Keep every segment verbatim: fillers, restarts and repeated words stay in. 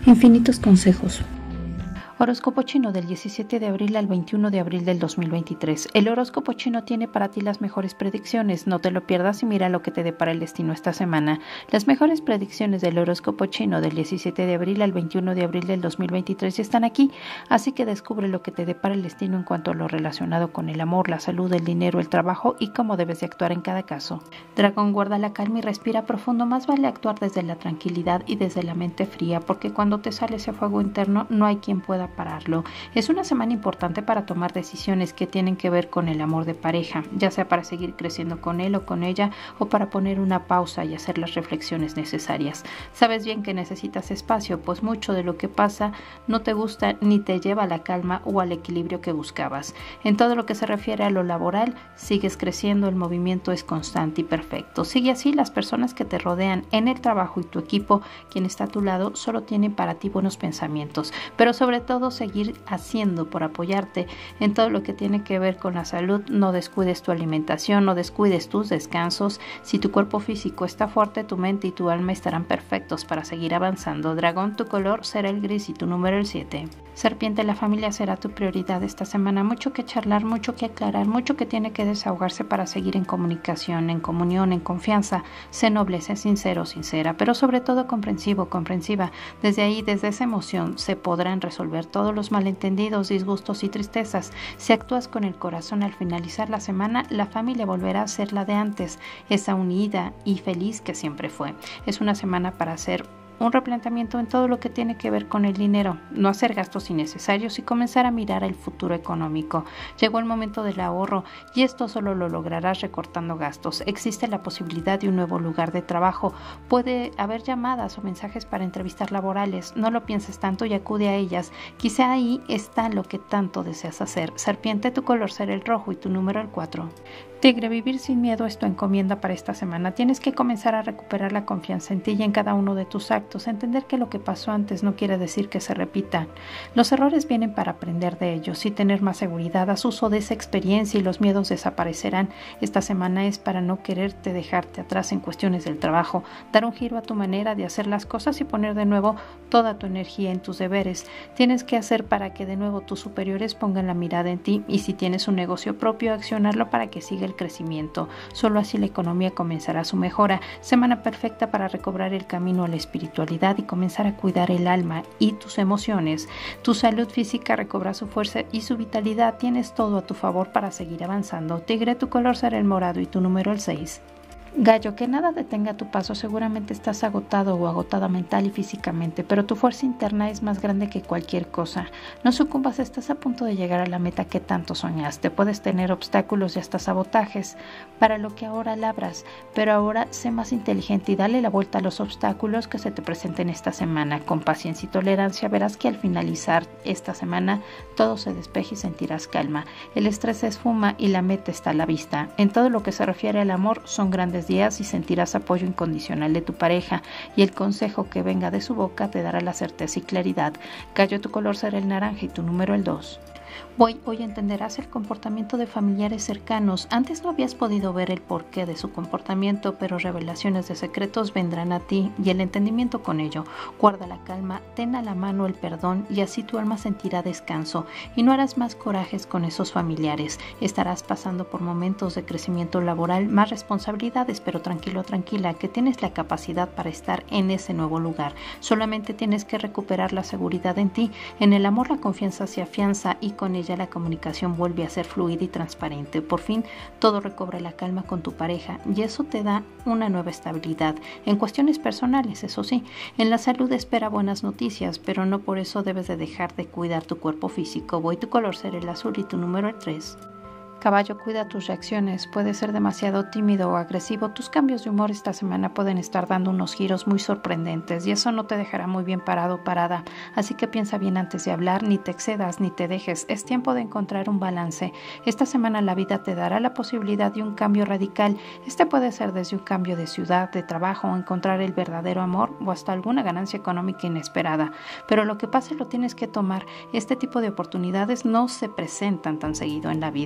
Infinitos consejos. Horóscopo chino del diecisiete de abril al veintiuno de abril del dos mil veintitrés. El horóscopo chino tiene para ti las mejores predicciones. No te lo pierdas y mira lo que te depara el destino esta semana. Las mejores predicciones del horóscopo chino del diecisiete de abril al veintiuno de abril del dos mil veintitrés ya están aquí, así que descubre lo que te depara el destino en cuanto a lo relacionado con el amor, la salud, el dinero, el trabajo y cómo debes de actuar en cada caso. Dragón, guarda la calma y respira profundo. Más vale actuar desde la tranquilidad y desde la mente fría, porque cuando te sale ese fuego interno no hay quien pueda pararlo. Es una semana importante para tomar decisiones que tienen que ver con el amor de pareja, ya sea para seguir creciendo con él o con ella o para poner una pausa y hacer las reflexiones necesarias. Sabes bien que necesitas espacio, pues mucho de lo que pasa no te gusta ni te lleva a la calma o al equilibrio que buscabas. En todo lo que se refiere a lo laboral, sigues creciendo, el movimiento es constante y perfecto. Sigue así, las personas que te rodean en el trabajo y tu equipo, quien está a tu lado, solo tienen para ti buenos pensamientos, pero sobre todo seguir haciendo por apoyarte en todo lo que tiene que ver con la salud. No descuides tu alimentación, no descuides tus descansos. Si tu cuerpo físico está fuerte, tu mente y tu alma estarán perfectos para seguir avanzando. Dragón, tu color será el gris y tu número el siete. Serpiente, la familia será tu prioridad esta semana. Mucho que charlar, mucho que aclarar, mucho que tiene que desahogarse para seguir en comunicación, en comunión, en confianza. Sé noble, sé sincero, sincera, pero sobre todo comprensivo, comprensiva. Desde ahí, desde esa emoción, se podrán resolver todos los malentendidos, disgustos y tristezas. Si actúas con el corazón al finalizar la semana, la familia volverá a ser la de antes, esa unida y feliz que siempre fue. Es una semana para hacer un replanteamiento en todo lo que tiene que ver con el dinero, no hacer gastos innecesarios y comenzar a mirar el futuro económico. Llegó el momento del ahorro y esto solo lo lograrás recortando gastos. Existe la posibilidad de un nuevo lugar de trabajo. Puede haber llamadas o mensajes para entrevistas laborales. No lo pienses tanto y acude a ellas. Quizá ahí está lo que tanto deseas hacer. Serpiente, tu color será el rojo y tu número el cuatro. Tigre, vivir sin miedo es tu encomienda para esta semana. Tienes que comenzar a recuperar la confianza en ti y en cada uno de tus actos. Entender que lo que pasó antes no quiere decir que se repita. Los errores vienen para aprender de ellos y tener más seguridad. Haz uso de esa experiencia y los miedos desaparecerán. Esta semana es para no quererte dejarte atrás en cuestiones del trabajo, dar un giro a tu manera de hacer las cosas y poner de nuevo toda tu energía en tus deberes. Tienes que hacer para que de nuevo tus superiores pongan la mirada en ti y si tienes un negocio propio, accionarlo para que siga el crecimiento. Solo así la economía comenzará su mejora. Semana perfecta para recobrar el camino a la espiritualidad y comenzar a cuidar el alma y tus emociones. Tu salud física recobra su fuerza y su vitalidad. Tienes todo a tu favor para seguir avanzando. Tigre, tu color será el morado y tu número el seis. Gallo, que nada detenga tu paso. Seguramente estás agotado o agotada mental y físicamente, pero tu fuerza interna es más grande que cualquier cosa. No sucumbas, estás a punto de llegar a la meta que tanto soñaste. Puedes tener obstáculos y hasta sabotajes para lo que ahora labras, pero ahora sé más inteligente y dale la vuelta a los obstáculos que se te presenten esta semana. Con paciencia y tolerancia verás que al finalizar esta semana todo se despeja y sentirás calma. El estrés se esfuma y la meta está a la vista. En todo lo que se refiere al amor, son grandes días y sentirás apoyo incondicional de tu pareja y el consejo que venga de su boca te dará la certeza y claridad. Gallo, tu color será el naranja y tu número el dos. Hoy, hoy entenderás el comportamiento de familiares cercanos. Antes no habías podido ver el porqué de su comportamiento, pero revelaciones de secretos vendrán a ti y el entendimiento con ello. Guarda la calma, ten a la mano el perdón y así tu alma sentirá descanso y no harás más corajes con esos familiares. Estarás pasando por momentos de crecimiento laboral, más responsabilidades, pero tranquilo, tranquila, que tienes la capacidad para estar en ese nuevo lugar. Solamente tienes que recuperar la seguridad en ti. En el amor la confianza se afianza y con ella la comunicación vuelve a ser fluida y transparente. Por fin todo recobra la calma con tu pareja y eso te da una nueva estabilidad en cuestiones personales, eso sí. En la salud espera buenas noticias, pero no por eso debes de dejar de cuidar tu cuerpo físico. Voy, tu color será el azul y tu número el tres. Caballo, cuida tus reacciones. Puedes ser demasiado tímido o agresivo. Tus cambios de humor esta semana pueden estar dando unos giros muy sorprendentes y eso no te dejará muy bien parado o parada. Así que piensa bien antes de hablar, ni te excedas ni te dejes. Es tiempo de encontrar un balance. Esta semana la vida te dará la posibilidad de un cambio radical. Este puede ser desde un cambio de ciudad, de trabajo, encontrar el verdadero amor o hasta alguna ganancia económica inesperada. Pero lo que pase lo tienes que tomar. Este tipo de oportunidades no se presentan tan seguido en la vida. Lo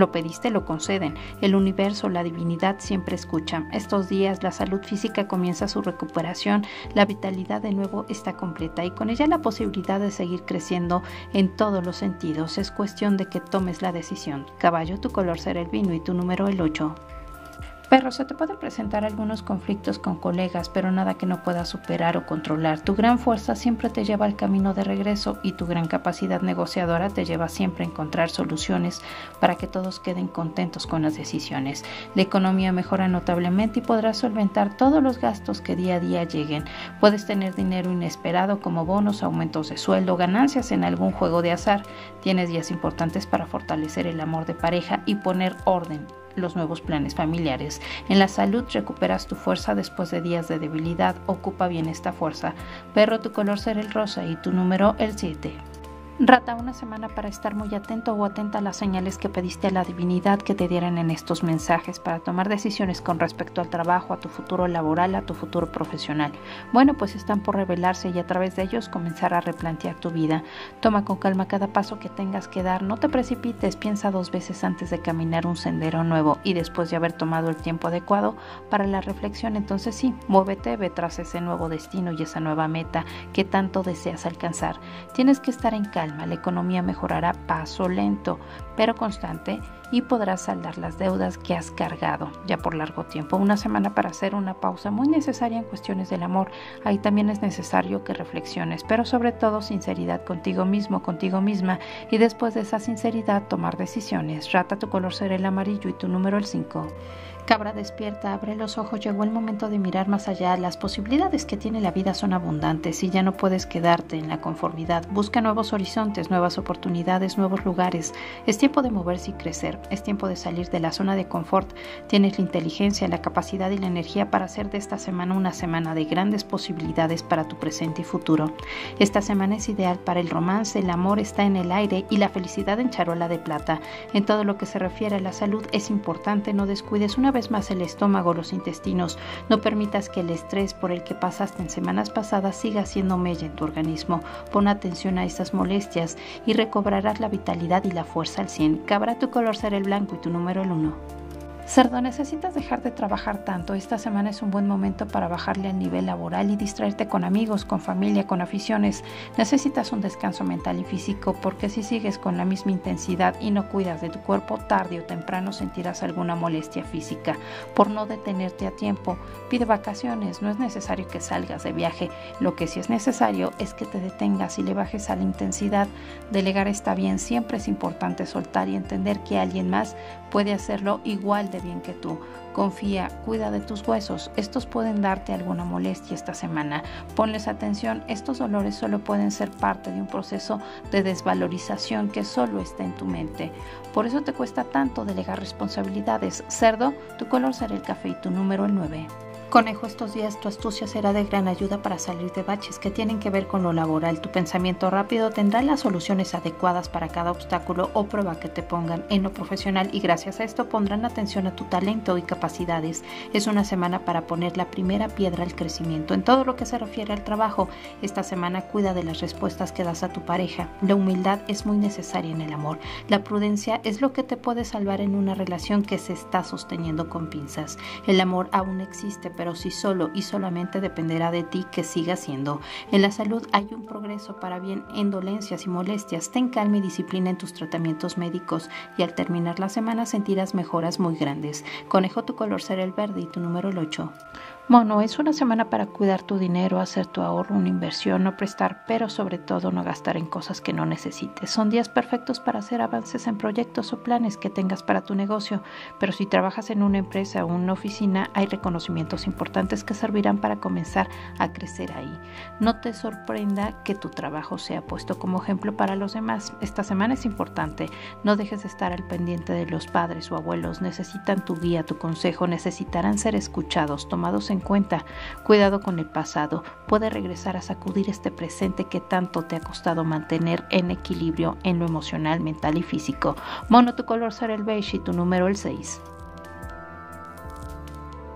Lo pediste, lo conceden. El universo, la divinidad siempre escuchan. Estos días la salud física comienza su recuperación, la vitalidad de nuevo está completa y con ella la posibilidad de seguir creciendo en todos los sentidos. Es cuestión de que tomes la decisión. Caballo, tu color será el vino y tu número el ocho. Perro, se te pueden presentar algunos conflictos con colegas, pero nada que no puedas superar o controlar. Tu gran fuerza siempre te lleva al camino de regreso y tu gran capacidad negociadora te lleva siempre a encontrar soluciones para que todos queden contentos con las decisiones. La economía mejora notablemente y podrás solventar todos los gastos que día a día lleguen. Puedes tener dinero inesperado como bonos, aumentos de sueldo, ganancias en algún juego de azar. Tienes días importantes para fortalecer el amor de pareja y poner orden los nuevos planes familiares. En la salud recuperas tu fuerza después de días de debilidad. Ocupa bien esta fuerza. Perro, tu color será el rosa y tu número el siete. Rata, una semana para estar muy atento o atenta a las señales que pediste a la divinidad que te dieran en estos mensajes para tomar decisiones con respecto al trabajo, a tu futuro laboral, a tu futuro profesional. Bueno, pues están por revelarse y a través de ellos comenzar a replantear tu vida. Toma con calma cada paso que tengas que dar, no te precipites, piensa dos veces antes de caminar un sendero nuevo y después de haber tomado el tiempo adecuado para la reflexión, entonces sí, muévete, ve tras ese nuevo destino y esa nueva meta que tanto deseas alcanzar. Tienes que estar en calma. La economía mejorará paso lento, pero constante y podrás saldar las deudas que has cargado ya por largo tiempo. Una semana para hacer una pausa muy necesaria en cuestiones del amor. Ahí también es necesario que reflexiones, pero sobre todo sinceridad contigo mismo, contigo misma y después de esa sinceridad tomar decisiones. Rata, tu color será el amarillo y tu número el cinco. Cabra, despierta, abre los ojos, llegó el momento de mirar más allá. Las posibilidades que tiene la vida son abundantes y ya no puedes quedarte en la conformidad. Busca nuevos horizontes, nuevas oportunidades, nuevos lugares. Es tiempo de moverse y crecer, es tiempo de salir de la zona de confort. Tienes la inteligencia, la capacidad y la energía para hacer de esta semana una semana de grandes posibilidades para tu presente y futuro. Esta semana es ideal para el romance, el amor está en el aire y la felicidad en charola de plata. En todo lo que se refiere a la salud es importante, no descuides una vez más el estómago, los intestinos. No permitas que el estrés por el que pasaste en semanas pasadas siga haciendo mella en tu organismo. Pon atención a estas molestias y recobrarás la vitalidad y la fuerza al cien. Cabra, tu color será el blanco y tu número el uno. Cerdo, necesitas dejar de trabajar tanto. Esta semana es un buen momento para bajarle al nivel laboral y distraerte con amigos, con familia, con aficiones. Necesitas un descanso mental y físico porque si sigues con la misma intensidad y no cuidas de tu cuerpo, tarde o temprano sentirás alguna molestia física. Por no detenerte a tiempo, pide vacaciones. No es necesario que salgas de viaje. Lo que sí es necesario es que te detengas y le bajes a la intensidad. Delegar está bien. Siempre es importante soltar y entender que alguien más puede hacerlo igual de bien que tú. Confía, cuida de tus huesos. Estos pueden darte alguna molestia esta semana. Ponles atención, estos dolores solo pueden ser parte de un proceso de desvalorización que solo está en tu mente. Por eso te cuesta tanto delegar responsabilidades. Cerdo, tu color será el café y tu número el nueve. Conejo, estos días tu astucia será de gran ayuda para salir de baches que tienen que ver con lo laboral. Tu pensamiento rápido tendrá las soluciones adecuadas para cada obstáculo o prueba que te pongan en lo profesional y gracias a esto pondrán atención a tu talento y capacidades. Es una semana para poner la primera piedra al crecimiento. En todo lo que se refiere al trabajo, esta semana cuida de las respuestas que das a tu pareja. La humildad es muy necesaria en el amor. La prudencia es lo que te puede salvar en una relación que se está sosteniendo con pinzas. El amor aún existe, pero si solo y solamente dependerá de ti que siga siendo. En la salud hay un progreso para bien en dolencias y molestias. Ten calma y disciplina en tus tratamientos médicos y al terminar la semana sentirás mejoras muy grandes. Conejo, tu color será el verde y tu número el ocho. Mono, es una semana para cuidar tu dinero, hacer tu ahorro una inversión, no prestar, pero sobre todo no gastar en cosas que no necesites. Son días perfectos para hacer avances en proyectos o planes que tengas para tu negocio, pero si trabajas en una empresa o una oficina, hay reconocimientos importantes que servirán para comenzar a crecer ahí. No te sorprenda que tu trabajo sea puesto como ejemplo para los demás. Esta semana es importante. No dejes de estar al pendiente de los padres o abuelos. Necesitan tu guía, tu consejo, necesitarán ser escuchados, tomados en cuenta. Cuidado con el pasado, puede regresar a sacudir este presente que tanto te ha costado mantener en equilibrio en lo emocional, mental y físico. Mono, tu color será el beige y tu número el seis.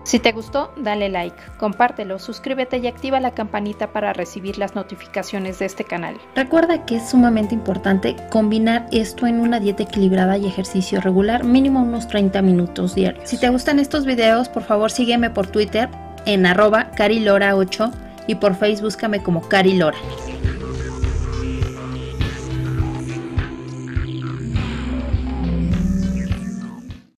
Si te gustó, dale like, compártelo, suscríbete y activa la campanita para recibir las notificaciones de este canal. Recuerda que es sumamente importante combinar esto en una dieta equilibrada y ejercicio regular, mínimo unos treinta minutos diarios. Si te gustan estos videos, por favor sígueme por Twitter en arroba carilora ocho y por Facebook búscame como Cari Lora.